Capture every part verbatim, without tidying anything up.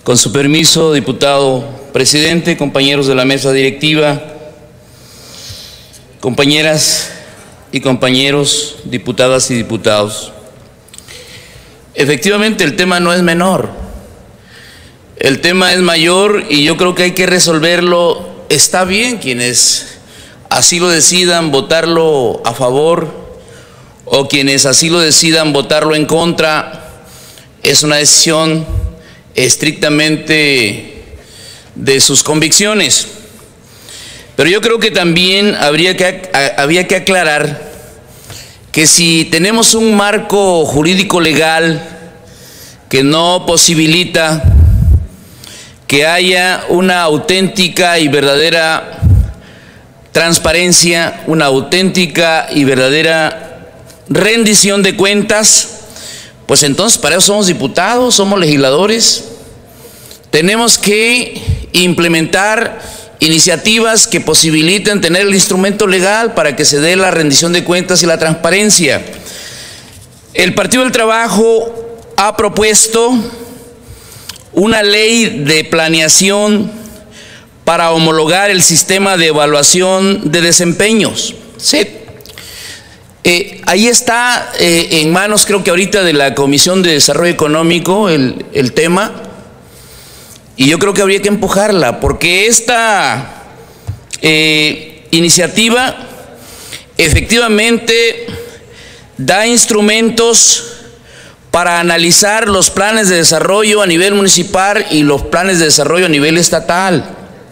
Con su permiso, diputado presidente, compañeros de la mesa directiva, compañeras y compañeros, diputadas y diputados. Efectivamente, el tema no es menor. El tema es mayor y yo creo que hay que resolverlo. Está bien quienes así lo decidan votarlo a favor o quienes así lo decidan votarlo en contra. Es una decisión estrictamente de sus convicciones. Pero yo creo que también habría que, había que aclarar que si tenemos un marco jurídico legal que no posibilita que haya una auténtica y verdadera transparencia, una auténtica y verdadera rendición de cuentas, pues entonces para eso somos diputados, somos legisladores. Tenemos que implementar iniciativas que posibiliten tener el instrumento legal para que se dé la rendición de cuentas y la transparencia. El Partido del Trabajo ha propuesto una ley de planeación para homologar el sistema de evaluación de desempeños. Sí. Eh, ahí está eh, en manos, creo que ahorita, de la Comisión de Desarrollo Económico el, el tema, y yo creo que habría que empujarla, porque esta eh, iniciativa efectivamente da instrumentos para analizar los planes de desarrollo a nivel municipal y los planes de desarrollo a nivel estatal,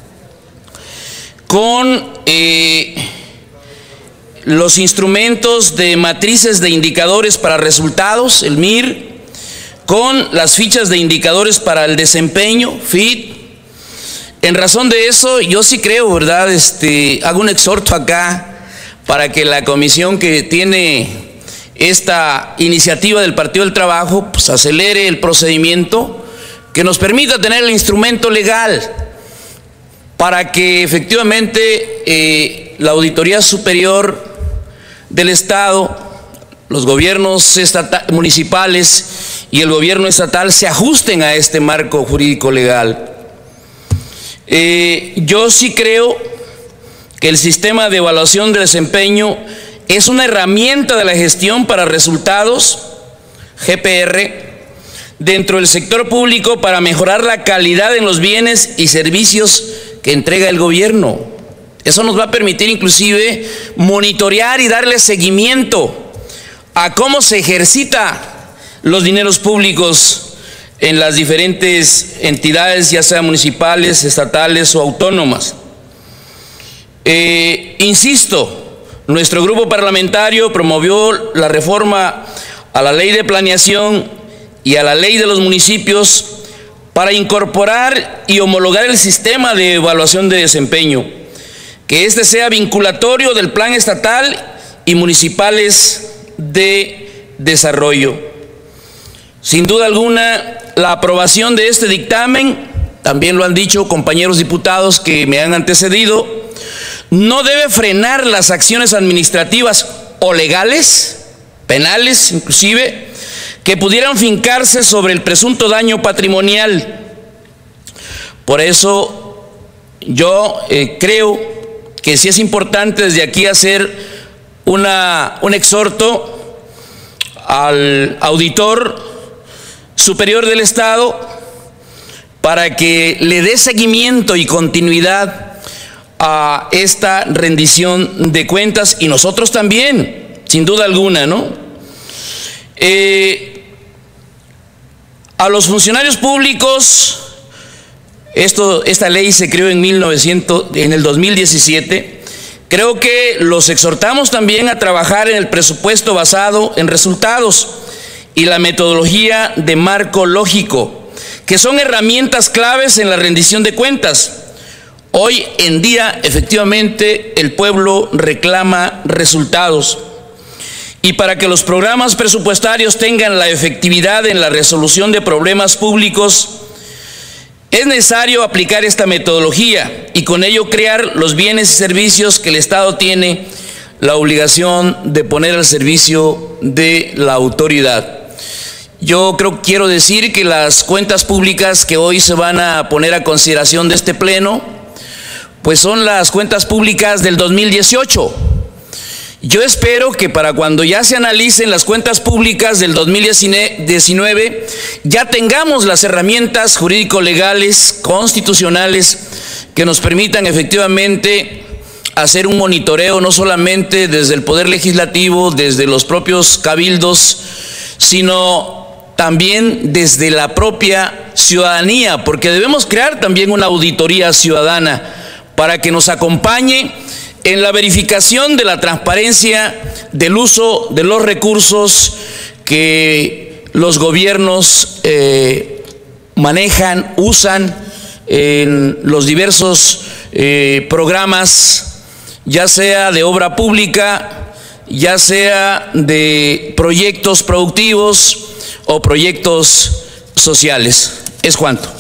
con eh, los instrumentos de matrices de indicadores para resultados, el M I R, con las fichas de indicadores para el desempeño, F I D. En razón de eso, yo sí creo, ¿verdad? Este, hago un exhorto acá para que la comisión que tiene esta iniciativa del Partido del Trabajo pues acelere el procedimiento que nos permita tener el instrumento legal para que efectivamente eh, la Auditoría Superior del Estado, los gobiernos estatal, municipales y el gobierno estatal se ajusten a este marco jurídico legal. Eh, yo sí creo que el sistema de evaluación de desempeño es una herramienta de la gestión para resultados, G P R, dentro del sector público para mejorar la calidad en los bienes y servicios que entrega el gobierno. Eso nos va a permitir inclusive monitorear y darle seguimiento a cómo se ejercita los dineros públicos en las diferentes entidades, ya sean municipales, estatales o autónomas. Eh, insisto, nuestro grupo parlamentario promovió la reforma a la ley de planeación y a la ley de los municipios para incorporar y homologar el sistema de evaluación de desempeño, que éste sea vinculatorio del plan estatal y municipales de desarrollo. Sin duda alguna, la aprobación de este dictamen, también lo han dicho compañeros diputados que me han antecedido, no debe frenar las acciones administrativas o legales, penales inclusive, que pudieran fincarse sobre el presunto daño patrimonial. Por eso yo eh, creo que sí es importante desde aquí hacer una, un exhorto al auditor superior del Estado para que le dé seguimiento y continuidad a esta rendición de cuentas, y nosotros también, sin duda alguna, ¿no? Eh, a los funcionarios públicos, esto, esta ley se creó en, mil novecientos, en el dos mil diecisiete, creo que los exhortamos también a trabajar en el presupuesto basado en resultados y la metodología de marco lógico, que son herramientas claves en la rendición de cuentas. Hoy en día, efectivamente, el pueblo reclama resultados. Y para que los programas presupuestarios tengan la efectividad en la resolución de problemas públicos, es necesario aplicar esta metodología y con ello crear los bienes y servicios que el Estado tiene la obligación de poner al servicio de la autoridad. Yo creo, quiero decir que las cuentas públicas que hoy se van a poner a consideración de este pleno, pues son las cuentas públicas del dos mil dieciocho. Yo espero que para cuando ya se analicen las cuentas públicas del dos mil diecinueve, ya tengamos las herramientas jurídico-legales, constitucionales, que nos permitan efectivamente hacer un monitoreo no solamente desde el Poder Legislativo, desde los propios cabildos, sino también desde la propia ciudadanía, porque debemos crear también una auditoría ciudadana para que nos acompañe en la verificación de la transparencia del uso de los recursos que los gobiernos eh, manejan, usan en los diversos eh, programas, ya sea de obra pública, ya sea de proyectos productivos o proyectos sociales. Es cuanto.